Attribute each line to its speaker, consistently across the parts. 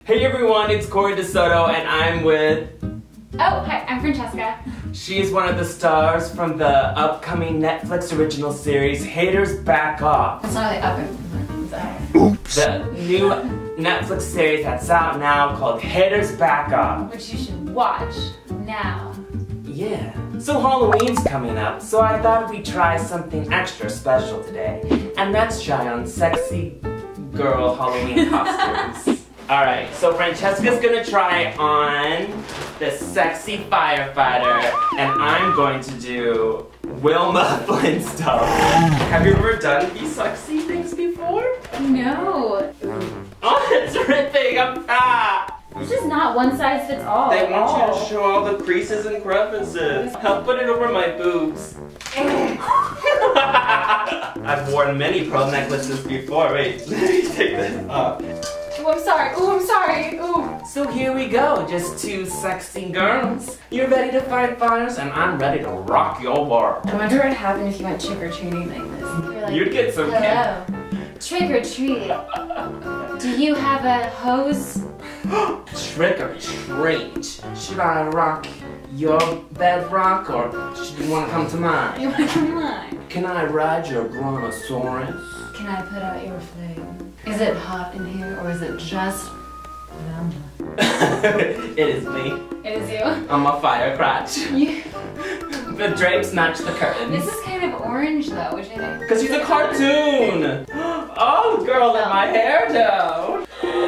Speaker 1: Hey everyone, it's Corey DeSoto and I'm with...
Speaker 2: Oh, hi, I'm Francesca.
Speaker 1: She's one of the stars from the upcoming Netflix original series, Haters Back Off.
Speaker 2: It's not really up and sorry.
Speaker 3: Oops.
Speaker 1: The new Netflix series that's out now called Haters Back Off.
Speaker 2: Which you should watch now.
Speaker 1: Yeah. So Halloween's coming up, so I thought we'd try something extra special today. And that's try on sexy girl Halloween costumes. Alright, so Francesca's gonna try on the sexy firefighter, and I'm going to do Wilma Flintstone. Have you ever done these sexy things before?
Speaker 2: No.
Speaker 1: Oh, it's ripping! I'm fat!
Speaker 2: It's just not one size fits all.
Speaker 1: They want you to show all the creases and crevices. I'll put it over my boobs. I've worn many pearl necklaces before. Wait, let me take this off.
Speaker 2: Oh, I'm sorry. Oh, I'm sorry. Oh.
Speaker 1: So here we go, just two sexy girls. You're ready to fight fires, and I'm ready to rock your world.
Speaker 2: I wonder what would happen if you went trick-or-treating like this. You're like,
Speaker 1: You'd get some
Speaker 2: hello. Trick or treat. Do you have a hose?
Speaker 1: Trick or treat. Should I rock your bedrock, or should you want to come to mine?
Speaker 2: You want to come on?
Speaker 1: Can I ride your brontosaurus?
Speaker 2: Can I put out your flame? Is it hot in here, or is it just Wilma?
Speaker 1: It is me.
Speaker 2: It is you.
Speaker 1: I'm a fire crotch.
Speaker 2: You.
Speaker 1: The drapes match the curtains.
Speaker 2: This is kind of orange, though. Which I think.
Speaker 1: Because he's a cartoon! Oh, girl, let my hair down!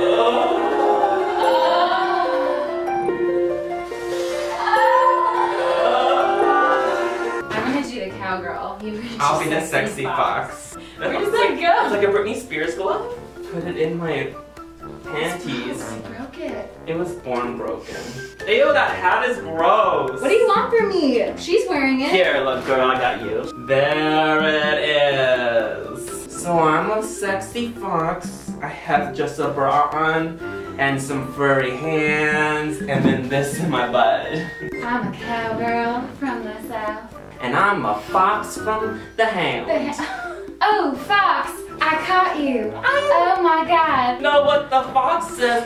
Speaker 2: I'm gonna do the cowgirl.
Speaker 1: I'll be the sexy fox.
Speaker 2: Where does that go?
Speaker 1: It's like a Britney Spears glove. Put it in my panties.
Speaker 2: I broke it.
Speaker 1: It was born broken. Ew, that hat is gross!
Speaker 2: What do you want from me? She's wearing it.
Speaker 1: Here, look, girl, I got you. There it is. So I'm a sexy fox. I have just a bra on and some furry hands and then this in my butt.
Speaker 2: I'm a cowgirl from the south.
Speaker 1: And I'm a fox from the hound.
Speaker 2: Oh, Fox, I caught you. Oh my God.
Speaker 1: Know what the fox says?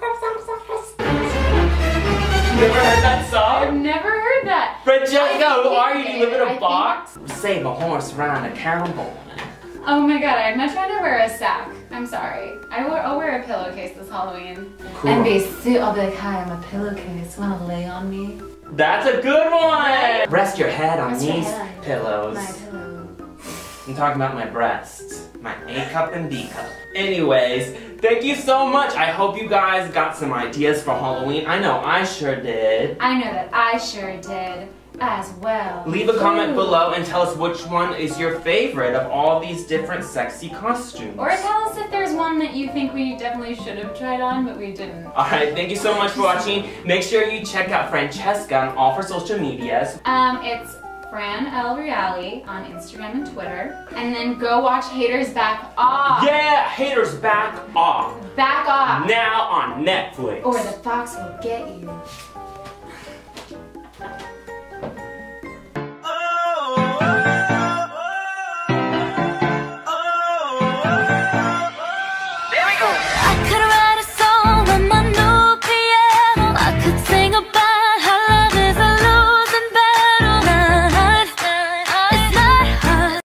Speaker 1: Never heard that
Speaker 2: I've
Speaker 1: song?
Speaker 2: never heard that.
Speaker 1: Francesca, who are you? Do you live in
Speaker 2: I
Speaker 1: a box? Save a horse, ride a cowboy.
Speaker 2: Oh my God, I'd much rather wear a sack. I'm sorry. I'll wear a pillowcase this Halloween.
Speaker 1: Cool.
Speaker 2: And I'll be like, hi, I'm a pillowcase. Wanna lay on me?
Speaker 1: That's a good one! Rest your head on
Speaker 2: Rest your
Speaker 1: these
Speaker 2: head on
Speaker 1: pillows.
Speaker 2: My pillow.
Speaker 1: I'm talking about my breasts. My A cup and B cup. Anyways, thank you so much. I hope you guys got some ideas for Halloween. I know I sure did.
Speaker 2: I know that I sure did as well.
Speaker 1: Leave a comment
Speaker 2: Ooh.
Speaker 1: below and tell us which one is your favorite of all these different sexy costumes.
Speaker 2: Or tell us if there's one that you think we definitely should have tried on, but we didn't.
Speaker 1: Alright, thank you so much for watching. Make sure you check out Francesca on all her social medias.
Speaker 2: It's Fran L. Reale on Instagram and Twitter. And then go watch Haters Back Off.
Speaker 1: Yeah, Haters Back Off.
Speaker 2: Back Off.
Speaker 1: Now on Netflix.
Speaker 2: Or the fox will get you.